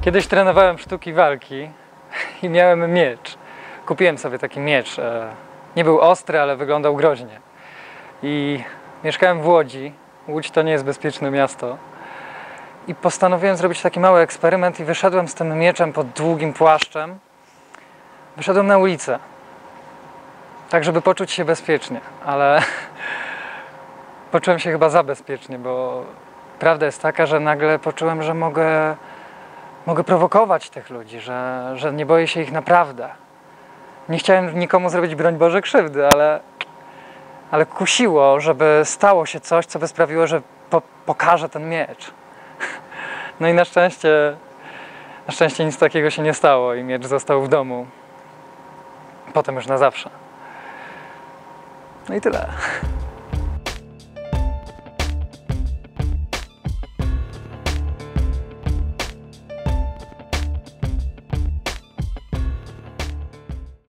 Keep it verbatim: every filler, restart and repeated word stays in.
Kiedyś trenowałem sztuki walki i miałem miecz. Kupiłem sobie taki miecz. Nie był ostry, ale wyglądał groźnie. I mieszkałem w Łodzi. Łódź to nie jest bezpieczne miasto. I postanowiłem zrobić taki mały eksperyment i wyszedłem z tym mieczem pod długim płaszczem. Wyszedłem na ulicę. Tak, żeby poczuć się bezpiecznie, ale poczułem się chyba za bezpiecznie, bo prawda jest taka, że nagle poczułem, że mogę, mogę prowokować tych ludzi, że, że nie boję się ich naprawdę. Nie chciałem nikomu zrobić, broń Boże, krzywdy, ale, ale kusiło, żeby stało się coś, co by sprawiło, że po, pokażę ten miecz. No i na szczęście, na szczęście nic takiego się nie stało i miecz został w domu. Potem już na zawsze. No i tyle.